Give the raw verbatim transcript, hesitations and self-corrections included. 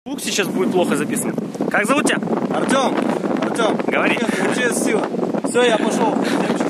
Звук сейчас будет плохо записан. Как зовут тебя? Артем. Артем. Говори. Через силу. Все, я пошел.